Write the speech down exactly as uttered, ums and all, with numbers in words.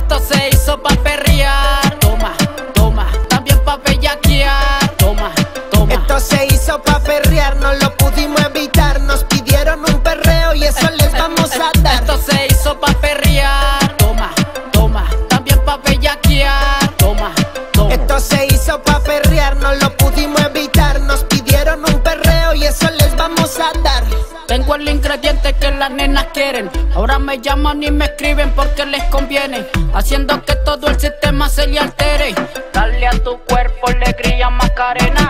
Esto se hizo pa' perrear. Toma, toma, también pa' bellaquear. Toma, toma. Esto se hizo pa' perrear, no lo pudimos evitar. Nos pidieron un perreo y eso les vamos a dar. Esto se hizo pa' perrear. Toma, toma, también pa' bellaquear. Toma, toma. Esto se hizo pa' perrear, no lo pudimos evitar. Nos pidieron un perreo y eso les vamos a dar. Tengo el ingrediente que las nenas quieren. Ahora me llaman y me escriben porque les conviene, haciendo que todo el sistema se le altere. Dale a tu cuerpo alegría, Macarena.